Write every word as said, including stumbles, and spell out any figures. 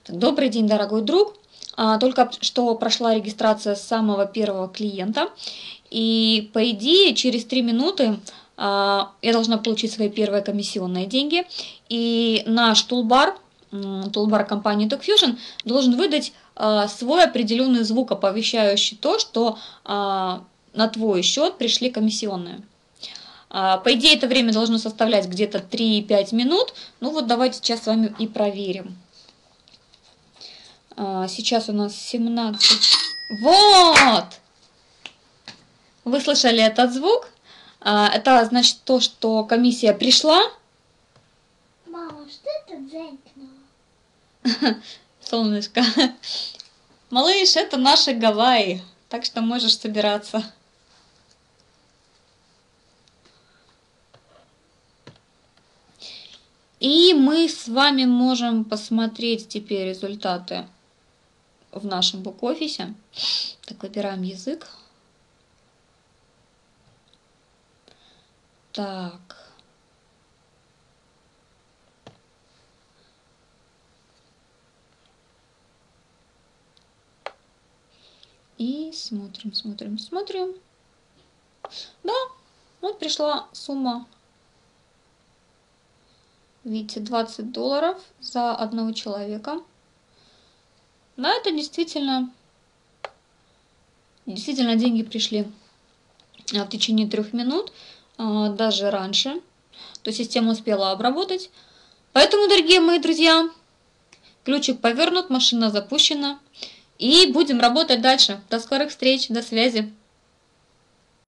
Добрый день, дорогой друг. А, Только что прошла регистрация самого первого клиента. И по идее через три минуты а, я должна получить свои первые комиссионные деньги. И наш тулбар, м, тулбар компании TalkFusion должен выдать а, свой определенный звук, оповещающий то, что а, на твой счет пришли комиссионные. А, По идее это время должно составлять где-то три-пять минут. Ну вот давайте сейчас с вами и проверим. А, Сейчас у нас семнадцать. Вот! Вы слышали этот звук? А, Это значит то, что комиссия пришла. Мама, что это за окно? Солнышко. Малыш, это наши Гавайи. Так что можешь собираться. И мы с вами можем посмотреть теперь результаты в нашем бэк-офисе. Так, выбираем язык. Так. И смотрим, смотрим, смотрим. Да, вот пришла сумма. Видите, двадцать долларов за одного человека. Да, это действительно, действительно деньги пришли в течение трех минут, даже раньше. То система успела обработать. Поэтому, дорогие мои друзья, ключик повернут, машина запущена. И будем работать дальше. До скорых встреч, до связи.